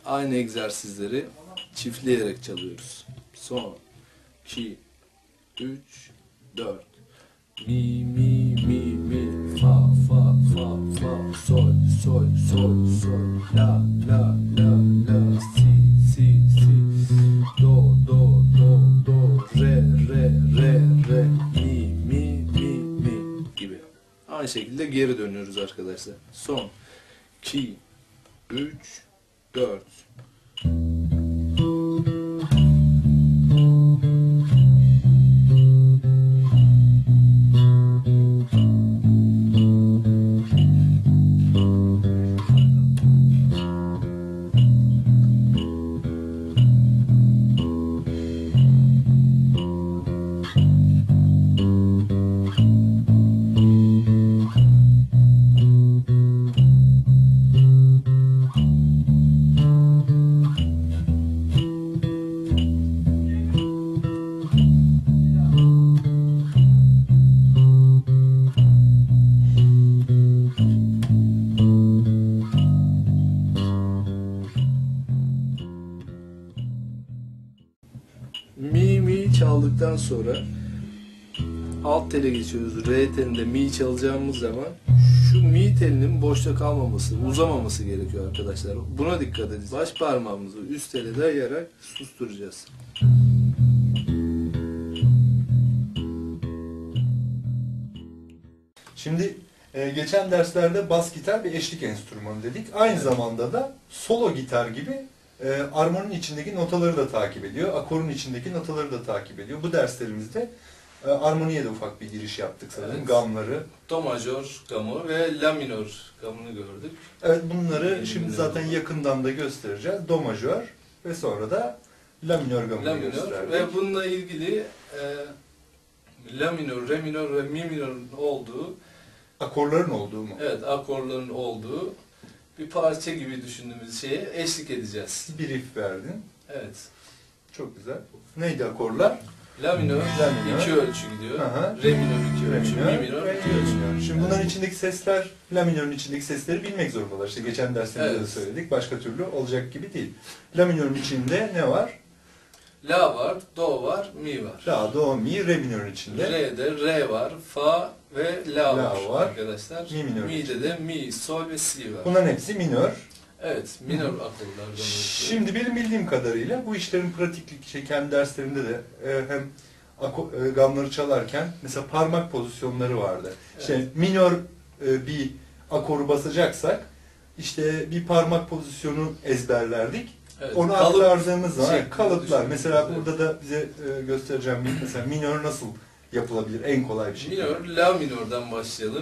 aynı egzersizleri çiftleyerek çalıyoruz. Son, 2, 3, 4. Mi, mi, mi, mi, fa, fa, fa, fa, sol, sol, sol, sol, la, la, la, la, si, si, si, do, do, do, do, re, re, re, re, mi, mi, mi, mi gibi. Aynı şekilde geri dönüyoruz arkadaşlar. Son, 2, 3, 4. Mi mi çaldıktan sonra alt tele geçiyoruz. Re telinde mi çalacağımız zaman şu mi telinin boşta kalmaması, uzamaması gerekiyor arkadaşlar. Buna dikkat edin. Baş parmağımızı üst tele dayayarak susturacağız. Şimdi geçen derslerde bas gitar bir eşlik enstrümanı dedik. Aynı zamanda da solo gitar gibi armoninin içindeki notaları da takip ediyor. Akorun içindeki notaları da takip ediyor. Bu derslerimizde armoniye de ufak bir giriş yaptık sanırım. Evet. Gamları. Do majör gamı ve la minör gamını gördük. Evet, bunları şimdi zaten yakından da göstereceğiz. Do majör ve sonra da la minör gamını gösterdik. Ve bununla ilgili la minör, re minör ve mi minörün olduğu, akorların olduğu mu? Evet, akorların olduğu bir parça gibi düşündüğümüz şeye eşlik edeceğiz. Bir riff verdin. Evet. Çok güzel. Neydi akorlar? La minör, 2 ölçü gidiyor. Aha. Re minör 2 ölçü, mi minör 2 ölçü. Şimdi bunların içindeki sesler, la minörün içindeki sesleri bilmek zorundalar. İşte geçen derslerde de söyledik. Başka türlü olacak gibi değil. La minörün içinde ne var? La var, do var, mi var. La, do, mi, re minörün içinde. Re'de re var, fa ve la var arkadaşlar. Mi minör. Mi'de de mi, sol ve si var. Bunların hepsi minör. Evet, minör akorlardan. Şimdi benim bildiğim kadarıyla bu işlerin pratiklik kendi derslerimde de hem gamları çalarken mesela parmak pozisyonları vardı. Evet. İşte minör bir akoru basacaksak işte bir parmak pozisyonu ezberlerdik. Evet, onu aktardığımız zaman kalıplar. Mesela burada da bize göstereceğim bir mesela minör nasıl yapılabilir en kolay bir şekilde. Minör, la minörden başlayalım.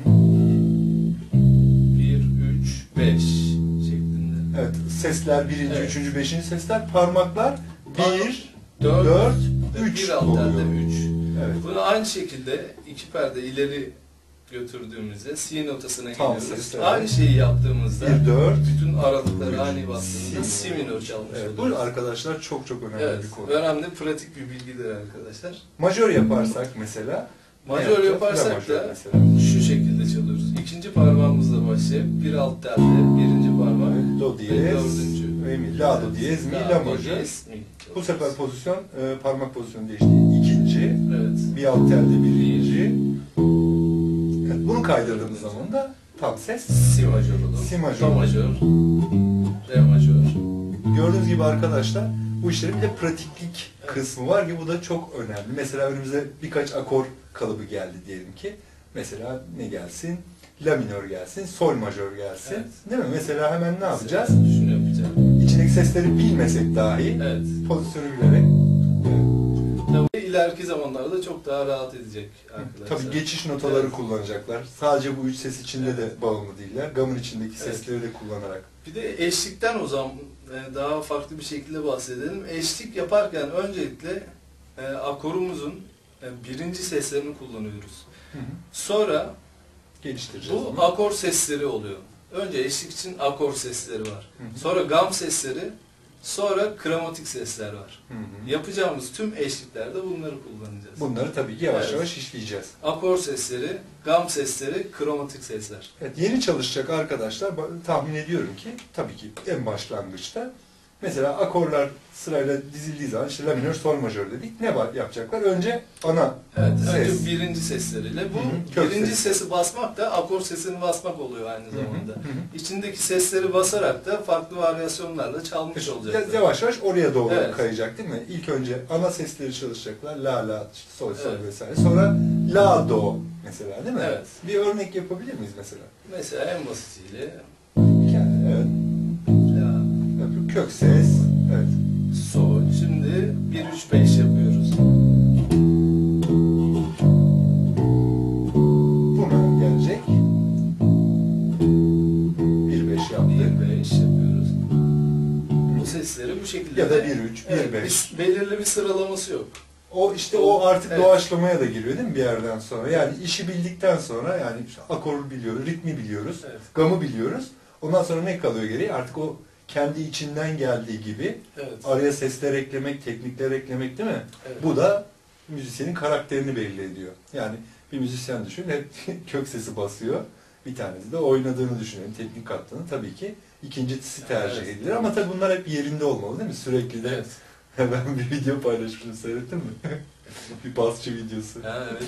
1, 3, 5 şeklinde. Evet, sesler birinci, üçüncü, beşinci sesler, parmaklar 1, 4, 4 3 oluyor. 3. Evet. Bunu aynı şekilde iki perde ileri götürdüğümüzde si notasına geliyoruz. Ses, aynı şeyi yaptığımızda 1, 4, bütün aralıkları aynı bastığımızda si minör çalmış oluyoruz. Bu arkadaşlar çok önemli bir konu. Önemli, pratik bir bilgidir arkadaşlar. Majör yaparsak mesela, majör yaparsak da şu şekilde çalıyoruz. İkinci parmağımızla başlayıp bir alt telde, birinci parmak, do diyez, ve mi, la do diyez, mi, la majör. Bu sefer pozisyon, parmak pozisyonu değişti. İkinci, evet. Bir alt telde birinci. Bunu kaydırdığımız zaman da tam ses si majör olur. Si majör. Do majör, re majör. Gördüğünüz gibi arkadaşlar bu işlerin bir de pratiklik kısmı var ki bu da çok önemli. Mesela önümüze birkaç akor kalıbı geldi diyelim ki. Mesela ne gelsin? La minör gelsin, sol majör gelsin. Evet. Değil mi? Mesela hemen ne yapacağız? Şunu yapacağım. İçindeki sesleri bilmesek dahi pozisyonu bilerek. Tabii ileriki zamanlarda çok daha rahat edecek arkadaşlar. Tabii geçiş notaları kullanacaklar. Sadece bu üç ses içinde de bağımlı değiller. Gamın içindeki sesleri de kullanarak. Bir de eşlikten o zaman daha farklı bir şekilde bahsedelim. Eşlik yaparken öncelikle akorumuzun birinci seslerini kullanıyoruz. Sonra bu akor sesleri oluyor. Önce eşlik için akor sesleri var. Sonra gam sesleri, Sonra kromatik sesler var. Hı hı. Yapacağımız tüm eşliklerde bunları kullanacağız. Bunları tabii ki yavaş Evet. yavaş işleyeceğiz. Akor sesleri, gam sesleri, kromatik sesler. Evet, yeni çalışacak arkadaşlar tahmin ediyorum ki tabii ki en başlangıçta mesela akorlar sırayla dizildiği zaman işte la minör, sol majör dedik. Ne yapacaklar? Önce ana Evet, ses. önce birinci sesleriyle. Bu Hı hı, kök birinci sesi. sesi basmak da akor sesini basmak oluyor aynı zamanda. Hı hı. İçindeki sesleri basarak da farklı varyasyonlarla çalmış olacaklar. Yavaş yavaş oraya doğru Evet. kayacak değil mi? İlk önce ana sesleri çalışacaklar. La, la, işte sol, sol Evet. vesaire. Sonra la, do mesela değil mi? Evet. Bir örnek yapabilir miyiz mesela? Mesela en basitiyle Evet. la, Öbür kök ses. Evet. sol. Şimdi 1-3-5 yapıyoruz. Buna gelecek. 1-5 yaptık. 1-5 yapıyoruz. Bu sesleri bu şekilde. Ya da de- 1-3, Evet, 1-5. belirli bir sıralaması yok. O işte o artık Evet. doğaçlamaya da giriyor değil mi bir yerden sonra? Yani işi bildikten sonra yani işte akoru biliyoruz, ritmi biliyoruz, Evet. gamı biliyoruz. Ondan sonra ne kalıyor geriye? Artık o kendi içinden geldiği gibi Evet. araya sesler eklemek, teknikler eklemek değil mi? Evet. Bu da müzisyenin karakterini belli ediyor. Yani bir müzisyen düşün, hep kök sesi basıyor. Bir tanesi de oynadığını düşünelim, teknik kattığını. Tabii ki ikincisi tercih Evet. edilir. Ama tabii bunlar hep yerinde olmalı değil mi? Sürekli de Evet. ben bir video paylaşmıştım, seyrettin mi? Bir basçı videosu. Ha, evet.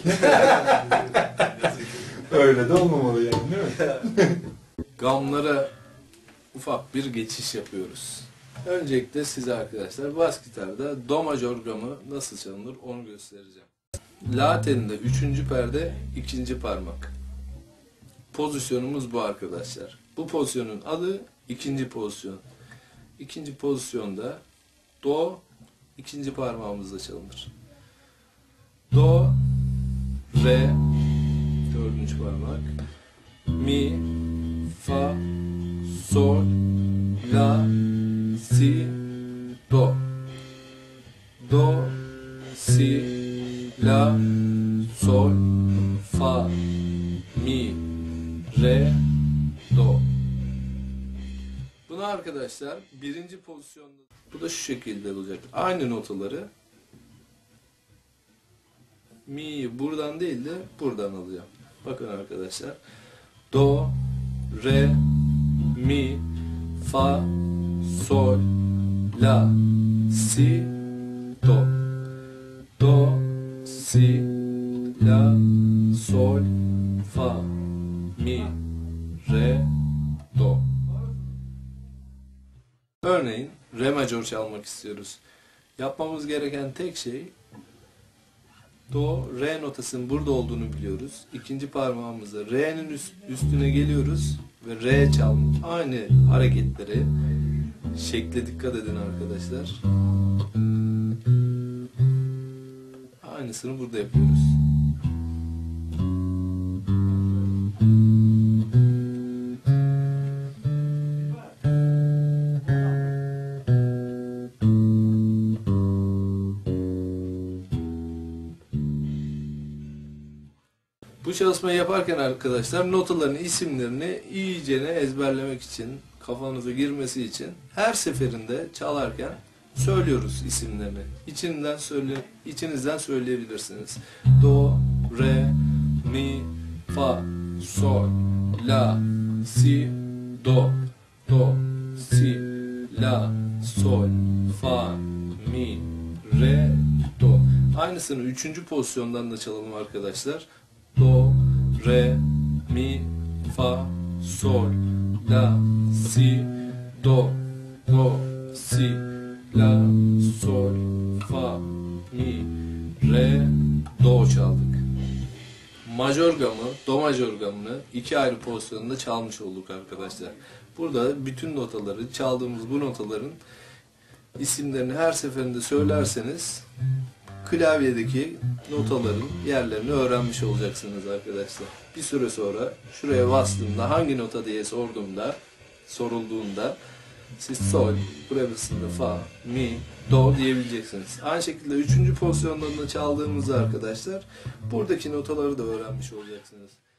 Öyle de olmamalı yani değil mi? Gamlara ufak bir geçiş yapıyoruz. Öncelikle size arkadaşlar bas gitarda do majör gamı nasıl çalınır onu göstereceğim. La telinde 3. perde 2. parmak. Pozisyonumuz bu arkadaşlar. Bu pozisyonun adı 2. pozisyon. 2. pozisyonda do 2. parmağımızla çalınır. Do, re 4. parmak, mi, fa, sol, la, si, do. Do, si, la, sol, fa, mi, re, do. Bunu arkadaşlar birinci pozisyonda, bu da şu şekilde olacak. Aynı notaları mi'yi buradan değil de buradan alacağım. Bakın arkadaşlar. Do, re, mi, fa, sol, la, si, do. Do, si, la, sol, fa, mi, re, do. Örneğin re majör çalmak istiyoruz. Yapmamız gereken tek şey do, re notasının burada olduğunu biliyoruz. İkinci parmağımızla re'nin üstüne geliyoruz ve re çalmak. Aynı hareketleri, şekle dikkat edin arkadaşlar. Aynısını burada yapıyoruz. Bu çalışmayı yaparken arkadaşlar notaların isimlerini iyicene ezberlemek için, kafanıza girmesi için her seferinde çalarken söylüyoruz isimlerini. İçinizden söyleyebilirsiniz. Do, re, mi, fa, sol, la, si, do, do, si, la, sol, fa, mi, re, do. Aynısını 3. pozisyondan da çalalım arkadaşlar. Do, re, mi, fa, sol, la, si, do, do, si, la, sol, fa, mi, re, do çaldık. Majör gamı, do majör gamını 2 ayrı pozisyonda çalmış olduk arkadaşlar. Burada bütün notaları, çaldığımız bu notaların isimlerini her seferinde söylerseniz klavyedeki notaların yerlerini öğrenmiş olacaksınız arkadaşlar. Bir süre sonra şuraya bastığımda hangi nota diye sorulduğunda siz sol, burasında fa, mi, do diyebileceksiniz. Aynı şekilde 3. pozisyondan da çaldığımızda arkadaşlar buradaki notaları da öğrenmiş olacaksınız.